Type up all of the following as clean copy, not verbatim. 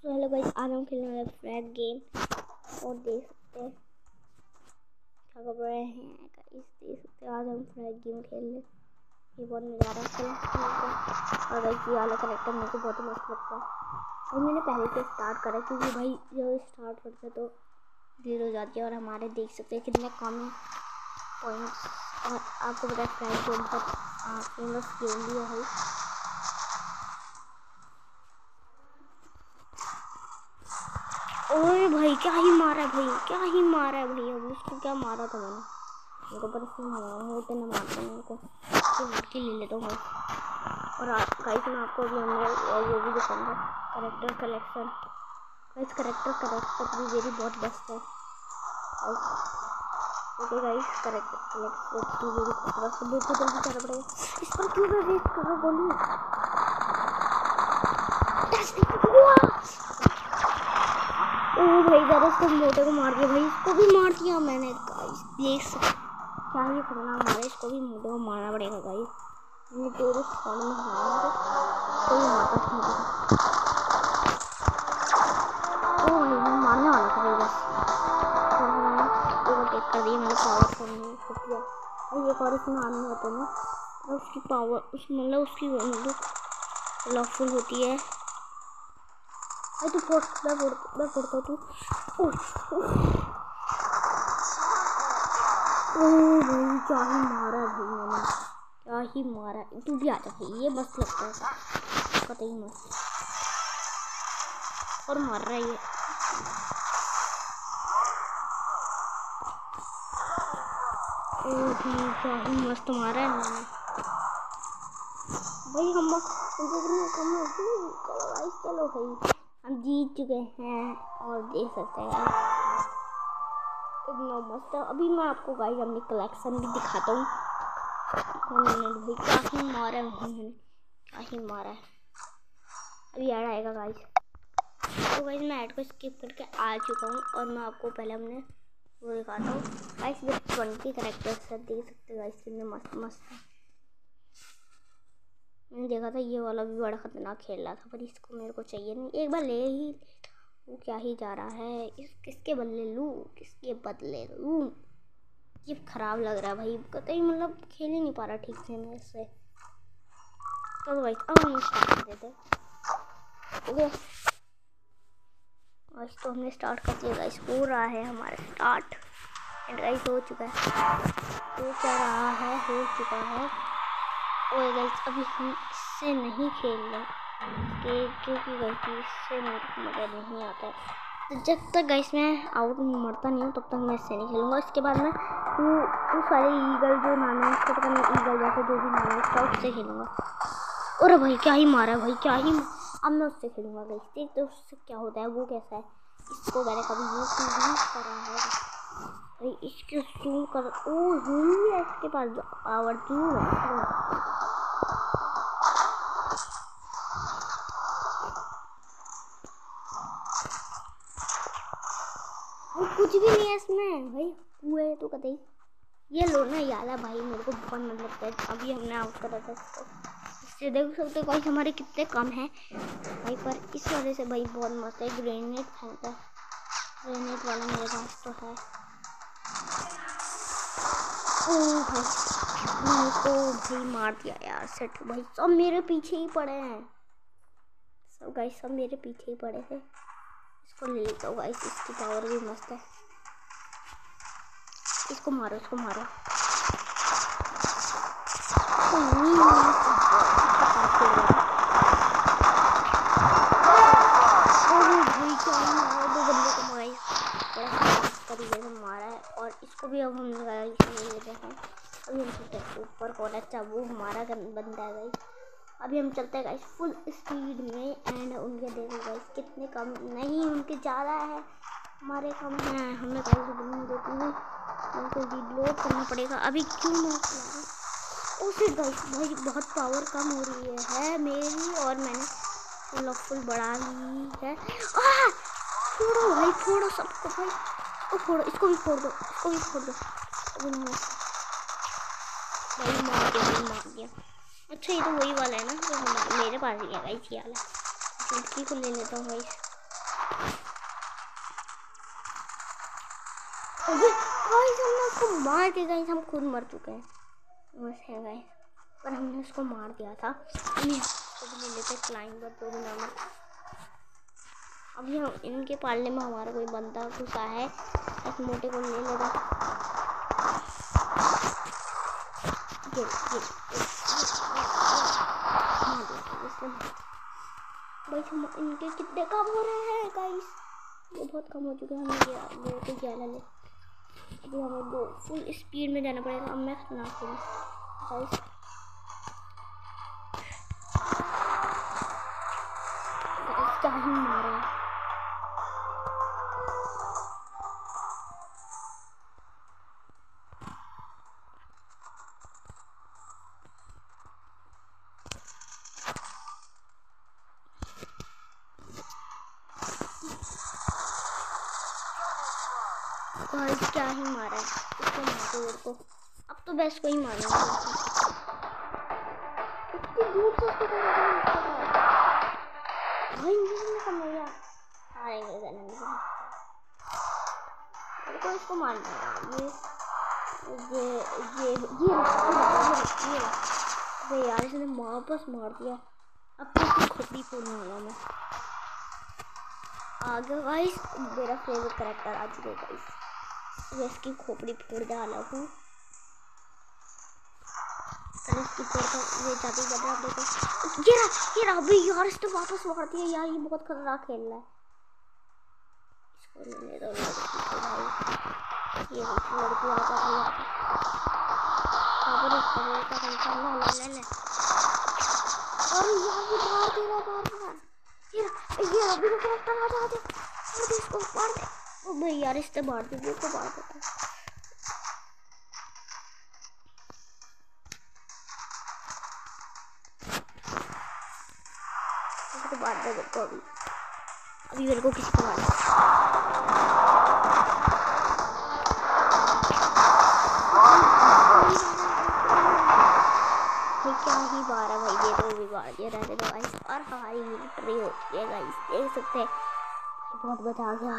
तो hello guys, आज हम खेलने वाले फ्रैग गेम और देख सकते हैं क्या कर रहे हैं गाइस। देख सकते हैं आज हम फ्रैग गेम खेल रहे। ये बहुत मज़ा आ रहा है खेलने और गाइस ये वाला करेक्टर मेरे को बहुत मस्त लगता है और मैंने पहले से स्टार्ट करा क्योंकि भाई जब स्टार्ट करते हैं तो देर हो जाती है और हमारे देख सकते हैं कितने कम पॉइंट्स। और आपको पता है फ्रैग गेम बहुत फेमस गेम भी है भाई। ओए भाई क्या ही मारा है भाई, क्या ही मारा है भाई। अब उसको क्या मारा था मैंने, मेरे को परेशान होते ना मारते मेरे को मार के ले लेता हूँ। और गाइस मैं आपको अभी वो भी दिखाऊंगा करेक्टर कलेक्शन। गाइस करेक्टर भी मेरी बहुत बेस्ट है। ओके गाइस करेक्टर कलेक्शन भी मेरी बहुत बेस्ट है। बिल्कुल जल्दी करना पड़ेगा। इस पर क्यों मैं वेस्ट कर रहा हूँ बोलूँ। ओ भाई ज़रा इसको मोटे को मार दिया भाई, इसको भी मार दिया मैंने गाइस। देख सकते क्या ही करना हमारे, इसको भी मोटे को मारना पड़ेगा गाइस। ये तेरे सामने मारा कोई मारता नहीं। ओ भाई मैं मारने वाला था भाई बस ओवरटेक कर दिया मैंने। पावरफुल नहीं कर दिया भाई। एक और इसमें आने होते ना तो उसकी पावर मतलब उसकी लॉफुल होती है भाई। तू मैं फोड़ता तू। ओ भाई क्या ही मारा भाई मैंने, क्या ही मारा। तू भी आ जा भाई, ये मस्त लगता है पता ही मस्त और मार रहा है ये। ओ भाई क्या ही मस्त मारा है मैंने भाई। हम चलो भाई हम जीत चुके हैं और देख सकते हैं इतना मस्त है। अभी मैं आपको गाइस अपनी कलेक्शन भी दिखाता हूँ। भाई क्या ही मारा है मैंने, क्या ही मारा है। अभी ऐड आएगा गाइस। तो गाइस मैं ऐड को स्किप करके आ चुका हूँ और मैं आपको पहले हमने वो दिखाता हूँ गाइस। ये 20 करेक्टर्स है, देख सकते हैं गाइस कितने मस्त मस्त है। मैंने देखा था ये वाला भी बड़ा खतरनाक खेल रहा था पर इसको मेरे को चाहिए नहीं। एक बार ले ही वो क्या ही जा रहा है। किसके बदले लूँ, किसके बदले लूँ। ये ख़राब लग रहा है भाई कतई, मतलब खेल ही नहीं पा रहा ठीक से मेरे से। तो भाई अब हम स्टार्ट कर देते ओके। आज तो हमने स्टार्ट कर दिया गाइस, हो रहा है हमारा स्टार्ट एंड गाइस हो चुका है। तो क्या रहा है, हो चुका है। और गाइस अभी हम इससे नहीं खेल रहे क्योंकि गाइस इससे मेरे को मज़ा नहीं आता है। तो जब तक गाइस मैं आउट मरता नहीं हूँ तब तक मैं इससे नहीं खेलूँगा। इसके बाद मैं वो सारे ईगल जो नाम है उसको पता नहीं, ईगल जैसे जो भी नाम है उसका उससे खेलूँगा। और भाई क्या ही मारा है भाई, क्या ही। अब मैं उससे खेलूँगा गाइस, देखते उससे क्या होता है, वो कैसा है। इसको मैंने कभी यूज़ नहीं करा है भाई। इसके जूम कर, ओ जूम भी है इसके पास, पावर जूम है। कुछ भी नहीं है इसमें भाई, हुए तो कतई। ये लो ना याला भाई, मेरे को बहुत मजा लगता है। अभी हमने आउट करा था इसको। इससे देख सकते हो भाई हमारे कितने कम हैं भाई, पर इस वजह से भाई बहुत मस्त है। ग्रेनेड फेंकता है, ग्रेनेड वाला मेरे पास तो है। ओ भाई मेरे को भाई मार दिया यार सेट भाई। सब मेरे पीछे ही पड़े हैं, सब गाइस सब मेरे पीछे ही पड़े थे। इसको ले लेता हूँ गाइस, इसकी पावर भी मस्त है। इसको मारो, इसको मारो। तरीके से मारा है और इसको भी अब हम ले लेते हैं। अभी हम सोचते हैं ऊपर कौन अच्छा, वो हमारा बनता है गाइस। अभी हम चलते हैं गाइस फुल स्पीड में एंड उनके देखो गाइस कितने कम नहीं, उनके ज़्यादा है, हमारे कम है। हमें गाइस नहीं देती है, उनको रीलोड करना पड़ेगा। अभी क्यों मैं उसे गाइस भाई बहुत पावर कम हो रही है मेरी और मैंने फुल बढ़ा ली है। फोड़ो भाई, फोड़ो सबको भाई, इसको फोड़ो, इसको भी फोड़ दो, इसको भी फोड़ दो। अभी भाई मार दिया, भाई मार दिया। अच्छा ये तो वही वाला है ना जो मेरे पास ही है गाइस, ये वाला। लड़की को ले लेता हूँ गाइस। गाइस हमने उसको मार के गाइस हम खुद मर चुके हैं बस है गाइस, पर हमने उसको मार दिया था। इसको भी ले लेते क्लाइंबर तो भी नाम। अभी हम इनके पालने में हमारा कोई बंदा घुसा है, इस मोटे को ले लेगा। भाई हम इनके कितने कम हो रहे हैं गाइस, ये बहुत कम हो चुके हैं। हमें वो तो क्या ले, अभी हमें दो फुल स्पीड में जाना पड़ेगा। अब मैं खतरनाक हूँ गाइस, क्या ही मारा है। गाइस क्या ही मारा है, इसको मार दो को। अब तो बेस्ट को ही मारूंगा। इतनी दूर से इसको भाई नहीं समझा आएंगे तो इसको मारना है। ये अबे यार इसने वापस मार दिया। अब तो इसकी खोपड़ी फोड़ने वाला मैं। आगे गाइस मेरा फेवरेट कैरेक्टर आ चुका है गाइस, मैं इसकी खोपड़ी फोड़ डाला हूँ। इसकी ये जाती जाते आप देखो, ये रहा अभी यार इसने वापस मार दिया यार, ये बहुत खतरनाक खेल रहा है। इसको लेने दो भाई, ये लड़की आता है और इसका बोलता है ले और यार ये मार दे रहा ये अभी तो कैरेक्टर आ जाते और इसको मार दे। ओ भाई यार इससे मार दे, वो तो मार देता है। इसको मार दे मेरे को, अभी मेरे को किसी को मार दे। क्या ही बार है भाई, ये तो भी बार दिया रहने दो गाइस। और हमारी विक्ट्री होती है गाइस, देख सकते हैं बहुत बचा गया।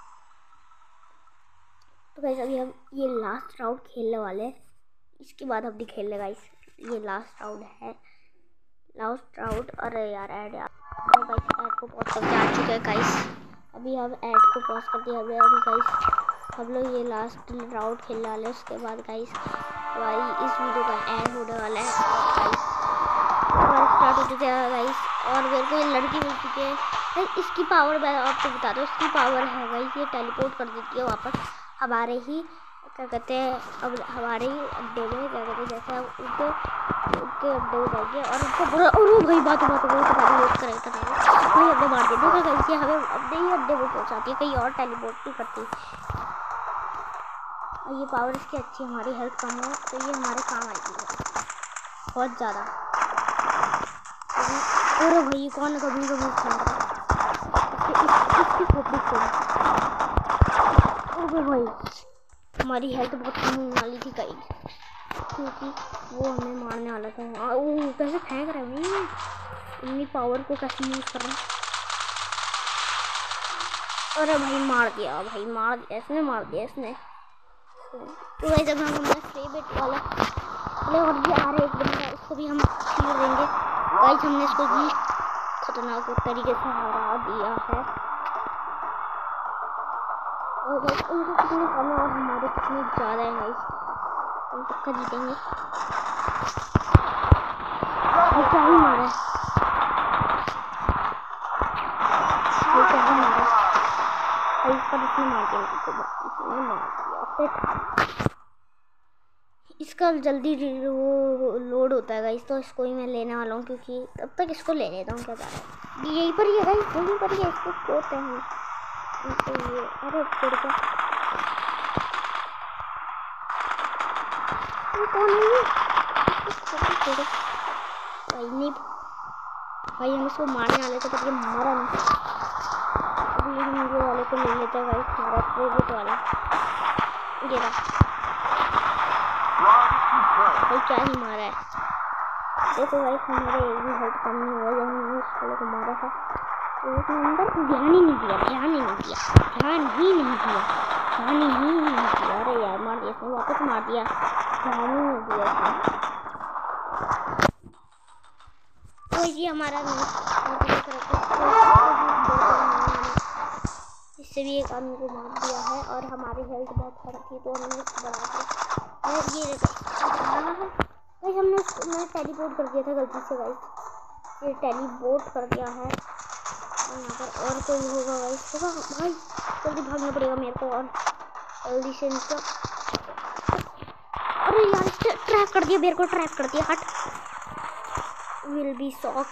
तो गाइस अभी हम ये लास्ट राउंड खेलने वाले हैं, इसके बाद हम नहीं खेलने गाइस। ये लास्ट राउंड है, लास्ट राउंड। अरे यार ऐड तो गाइस ऐड को पॉज करके आ चुके हैं गाइस। अभी हम ऐड को पॉज कर दिया अभी गाइस, हम लोग ये लास्ट राउंड खेलने वाले हैं। उसके बाद गाइस हमारी इस वीडियो का एंड होने वाला है स्टार्ट हो चुके हैं गाइस। और मेरे को ये लड़की मिल चुकी है। इसकी पावर मैं आपको बता दूँ, इसकी पावर है गाइस ये टेलीपोर्ट कर देती है वापस हमारे ही क्या कहते हैं, अब हमारे ही अड्डे में क्या कहते हैं, जैसे हम उनके अड्डे में जाएंगे और उनको बोला और भाई बात वेट करेगा भाई अड्डे मार देते गाइस, ये हमें अपने ही अड्डे में पहुँचाती है, कहीं और टेलीपोर्ट नहीं करती। और ये पावर इसकी अच्छी, हमारी हेल्थ कम हो तो ये हमारे काम आएगी बहुत ज़्यादा। अरे भाई कौन कभी इसकी खोपड़ी खोल। अरे भाई हमारी हेल्थ बहुत कम होने वाली थी कहीं, क्योंकि वो हमें मारने वाला था। वो कैसे फेंक रहा है भाई, इतनी पावर को कैसे यूज़ कर रहा है। अरे भाई मार दिया इसने मार दिया इसने। तो भाई जब हम हमारा फेवरेट वाला और भी आ रहा है एक बंदा, उसको भी हम खीर देंगे गाइस। हमने इसको भी खतरनाक तरीके से हरा दिया है। और गाइस उनको कितने कम है और हमारे कितने ज़्यादा है गाइस, हम पक्का जीतेंगे। और क्या ही मारा है, पर इसने मार दिया। इसका जल्दी वो लोड होता है गाइस, तो इसको ही मैं लेने वाला हूँ, क्योंकि तब तक इसको ले लेता हूँ। क्या जा रहा है यहीं पर ही है गाइस, यहीं पर ही है, इसको खोते हैं तो ये। अरे छोड़ के भाई नहीं भाई, हम इसको मारने वाले थे पर ये मारा नहीं। अभी हम ये वाले को ले लेते हैं गाइस, हमारा फेवरेट वाला ये रहा भाई। क्या ही मारा है देखो गाइस, हमारे एक भी हेल्थ कम नहीं हुआ जब हमने उस वाले को मारा था। तो एक नंबर। ध्यान ही नहीं दिया, ध्यान ही नहीं दिया, ध्यान ही नहीं दिया, ध्यान ही नहीं दिया। अरे यार मार दिया इसने, वापस मार दिया, ध्यान ही नहीं दिया इसने। तो ये हमारा इससे भी एक आदमी को मार दिया है और हमारी हेल्थ बहुत खराब थी तो हमने इसको बढ़ा दिया। और ये गाइस मैं टेलीपोर्ट कर दिया था गलती से गाइस, ये टेलीपोर्ट कर दिया है। और यहाँ पर और कोई होगा गाइस, होगा भाई, जल्दी भागना पड़ेगा मेरे को और जल्दी से इनका। अरे यार इसने ट्रैप कर दिया, मेरे को ट्रैप कर दिया, हट। Will be shock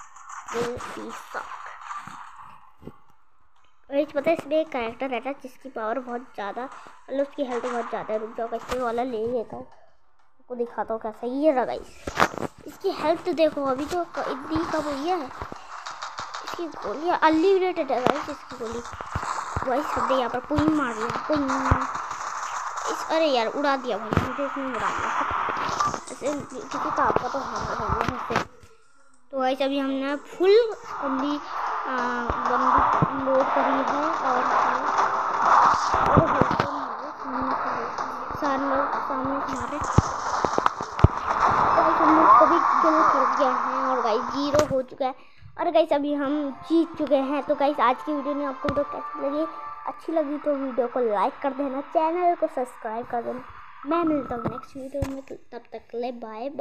guys. पता है इसमें एक कैरेक्टर रहता है जिसकी पावर बहुत ज़्यादा, मतलब उसकी हेल्थ बहुत ज़्यादा है। रुक जाओ कैसे वाला ले लेता हूँ, आपको दिखाता हूँ कैसा। ये रहा गाइस, इसकी हेल्थ देखो अभी तो इतनी कम हुई है। इसकी गोलियाँ अनलिमिटेड है गाइस, इसकी गोली गाइस। हमने यहाँ पर पुंग मार दिया, पुंग। अरे यार उड़ा दिया भाई मुझे, इसने उड़ा दिया ऐसे, किसी काम का तो है। तो गाइस अभी हमने फुल अपनी बंदूक लोड करी है और सामने हमारे हमने उसको भी किल कर दिया है और गाइस 0 हो चुका है। और गाइस अभी हम जीत चुके हैं। तो गाइस आज की वीडियो में आपको वीडियो कैसी लगी, अच्छी लगी तो वीडियो को लाइक कर देना, चैनल को सब्सक्राइब कर देना। मैं मिलता हूँ नेक्स्ट वीडियो में, तब तक ले बाय।